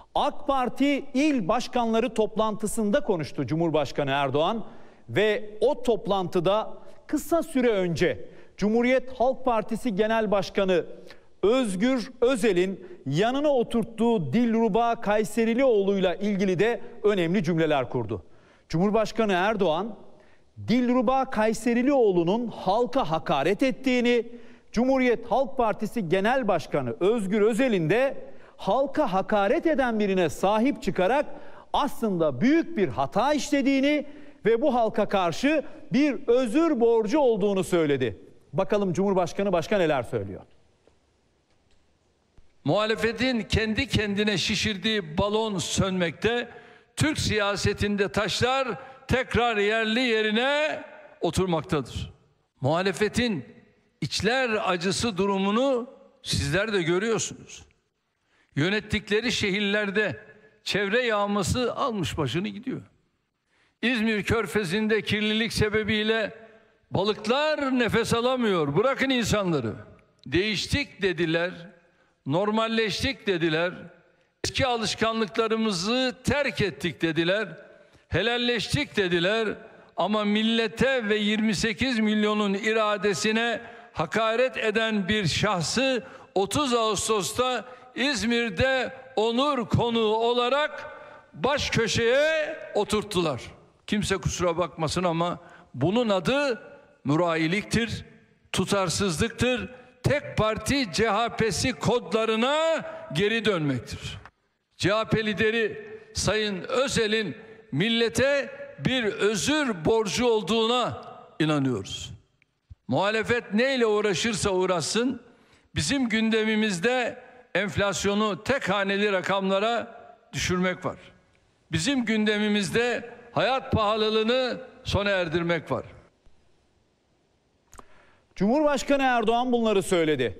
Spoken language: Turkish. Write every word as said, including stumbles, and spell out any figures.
AK Parti il başkanları toplantısında konuştu Cumhurbaşkanı Erdoğan ve o toplantıda kısa süre önce Cumhuriyet Halk Partisi Genel Başkanı Özgür Özel'in yanına oturttuğu Dilruba Kayserilioğlu'yla ilgili de önemli cümleler kurdu. Cumhurbaşkanı Erdoğan, Dilruba Kayserilioğlu'nun halka hakaret ettiğini, Cumhuriyet Halk Partisi Genel Başkanı Özgür Özel'in de halka hakaret eden birine sahip çıkarak aslında büyük bir hata işlediğini ve bu halka karşı bir özür borcu olduğunu söyledi. Bakalım Cumhurbaşkanı başka neler söylüyor? Muhalefetin kendi kendine şişirdiği balon sönmekte, Türk siyasetinde taşlar tekrar yerli yerine oturmaktadır. Muhalefetin içler acısı durumunu sizler de görüyorsunuz. Yönettikleri şehirlerde çevre yağması almış başını gidiyor. İzmir Körfezi'nde kirlilik sebebiyle balıklar nefes alamıyor. Bırakın insanları. Değiştik dediler, normalleştik dediler, eski alışkanlıklarımızı terk ettik dediler, helalleştik dediler ama millete ve yirmi sekiz milyonun iradesine hakaret eden bir şahsı otuz Ağustos'ta İzmir'de onur konuğu olarak baş köşeye oturttular. Kimse kusura bakmasın ama bunun adı mürailiktir, tutarsızlıktır, tek parti C H P'si kodlarına geri dönmektir. C H P lideri Sayın Özel'in millete bir özür borcu olduğuna inanıyoruz. Muhalefet neyle uğraşırsa uğraşsın, bizim gündemimizde enflasyonu tek haneli rakamlara düşürmek var. Bizim gündemimizde hayat pahalılığını sona erdirmek var. Cumhurbaşkanı Erdoğan bunları söyledi.